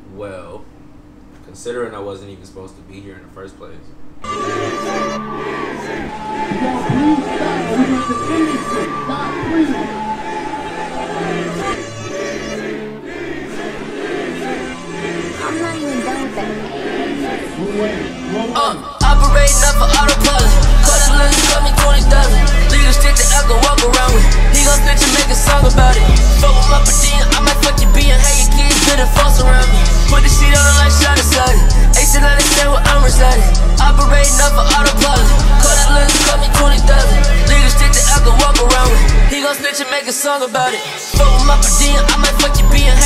Well, considering I wasn't even supposed to be here in the first place. I'm not even done with that. Operating up for autopilot. Cause the lens got me 20,000. Legal stick that I can walk around with. He gon' snitch and make a song about it. Fuck with my per diem, I might fuck your being. Hey, your kids good and false around me. Put the shit on the light, shot aside. Ace and understand where I'm residing. Operating up for autopilot. Cause the lens got me 20,000. Legal stick that I can walk around with. He gon' snitch and make a song about it. Fuck with my per diem, I might fuck your being.